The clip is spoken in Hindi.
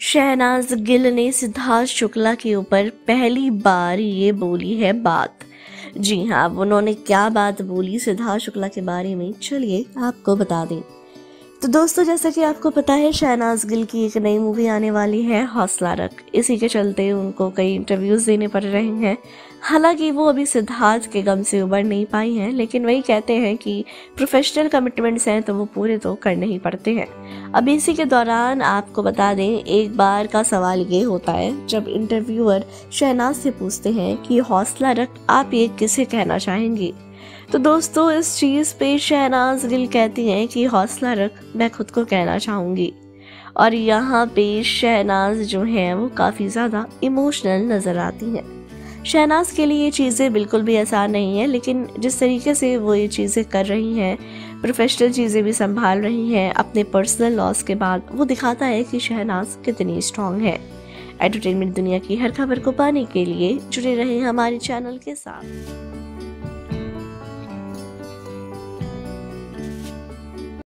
शहनाज गिल ने सिद्धार्थ शुक्ला के ऊपर पहली बार ये बोली है बात। जी हाँ, अब उन्होंने क्या बात बोली सिद्धार्थ शुक्ला के बारे में, चलिए आपको बता दें। तो दोस्तों, जैसा कि आपको पता है, शहनाज गिल की एक नई मूवी आने वाली है हौसला रख। इसी के चलते उनको कई इंटरव्यूज देने पड़ रहे हैं। हालांकि वो अभी सिद्धार्थ के गम से उबर नहीं पाई हैं, लेकिन वही कहते हैं कि प्रोफेशनल कमिटमेंट्स हैं तो वो पूरे तो करने ही पड़ते हैं। अब इसी के दौरान आपको बता दें, एक बार का सवाल ये होता है जब इंटरव्यूअर शहनाज से पूछते हैं कि हौसला रख आप ये किसे कहना चाहेंगी। तो दोस्तों, इस चीज़ पे शहनाज गिल कहती हैं कि हौसला रख मैं खुद को कहना चाहूँगी। और यहाँ पे शहनाज जो हैं वो काफ़ी ज़्यादा इमोशनल नज़र आती हैं। शहनाज के लिए ये चीज़ें बिल्कुल भी आसान नहीं है, लेकिन जिस तरीके से वो ये चीज़ें कर रही हैं, प्रोफेशनल चीज़ें भी संभाल रही हैं अपने पर्सनल लॉस के बाद, वो दिखाता है कि शहनाज कितनी स्ट्रॉन्ग है। एंटरटेनमेंट दुनिया की हर खबर को पाने के लिए जुड़े रहें हमारे चैनल के साथ।